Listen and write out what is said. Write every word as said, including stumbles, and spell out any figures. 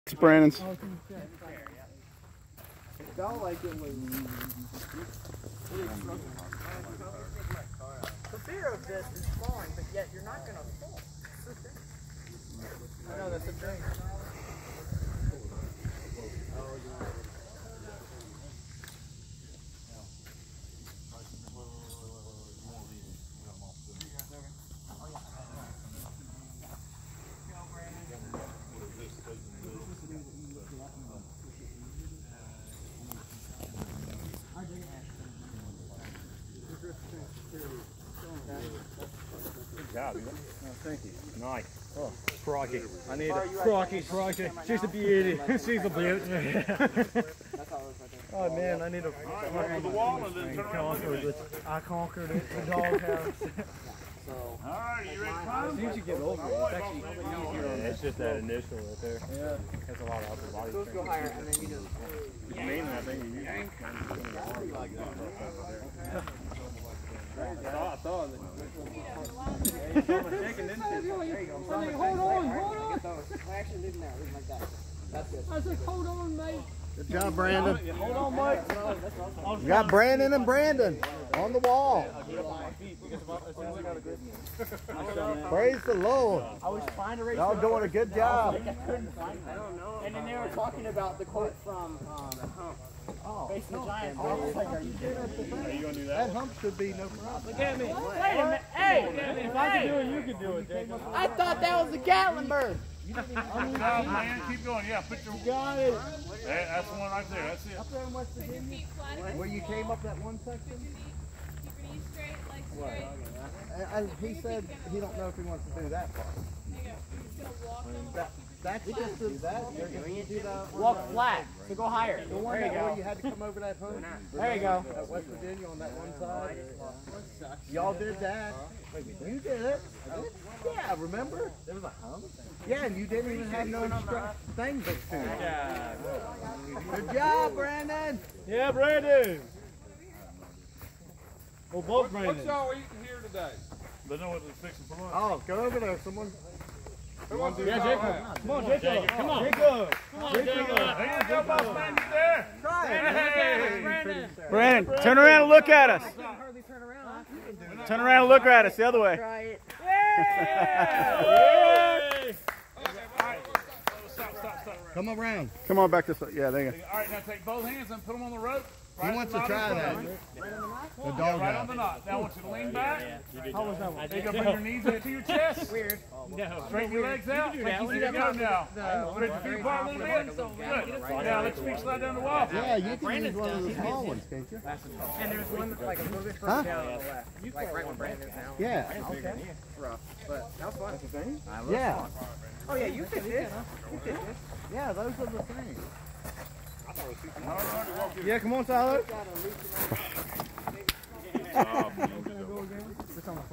It's Brandon's. It felt like it was. The fear of this is falling, but yet you're not going to fall. I know that's a dream. Good job, man. Oh, thank you. Nice. Oh, Crocky. I need a a Crocky, Crocky. She's a beauty. She's a beauty. Oh man, I need a. Right, the wall and then turn around and look at it. I conquered it. The doghouse. All right, you ready to climb? As soon as you get over it, it's actually easier. Yeah, it's just that initial right there. Yeah. Has a lot of upper body Let's go higher, and then you just. Mainly, I think you use it. I saw, I saw it. You saw my shaking, didn't you? There you go. Hold on, hold on. I actually did that. Like that. That's good. I said, hold on, mate. Good job, Brandon. Hold on, Mike. You got Brandon and Brandon on the wall. Praise the Lord. I was trying to raise Y'all doing a good job. I couldn't find it. I don't know. And then they were talking about the quote from um, Oh, Facing the Giants. I was like, are you doing Are you going to do that? that hump should be no problem. Look at me. Wait a minute. Hey! If I can do it, you can do it, Jacob. I thought that was a Gatlinburg. Good job, man. Keep going. Yeah, put your. Got it. Hey, that's the one right there. That's it. Up there in West Virginia, where you came up that one section, Keep your knees straight, legs straight. and, and he said he don't know if he wants to do that part. There you go. You're just going to walk them. That, that's just do that. You're going to do that. Walk flat. So go higher. The one There you that where go. you had to come over that hump. There you go. At West Virginia on that one side. Y'all did that. You did it. Yeah, remember? There was a hump. Yeah, and you didn't even have no instru- thing but to it. Yeah. Good job, Brandon. Yeah, Brandon. Well, both What Brandon. y'all eating here today? They know what they're fixing for lunch. Oh, go over there. Someone. Who wants to Yeah, eat Jacob. that? Come on, Jacob. Come on. Jacob. Come on, Jacob. Hey, go, boss man, you there? Try it. Hey! Brandon, turn around and look at us. Hardly turn around. Turn around and look at us the other way. Try it. Yay! Stop, stop, stop. Come around. Come on back this way. Yeah, there you go. All right, now take both hands and put them on the rope. He Right wants at to the try bottom that. of the The rope. dog Yeah, right on house. the knot. Now I want you to lean back. How was that one? You go bring your knees up to your chest. Weird. No. Straighten your legs out. There you go now. Put your feet apart a little bit. Good. Now let your feet slide down the wall. Yeah, you can use one of the small ones, can't you? And there's one like a little bit Huh? further down on the left. Like right when Brandon's down. Yeah. Okay. Rough. But that was fun. Yeah. Oh yeah, you fit this. You fit this. Yeah, those are the things. Walk in. Yeah, come on, Tyler.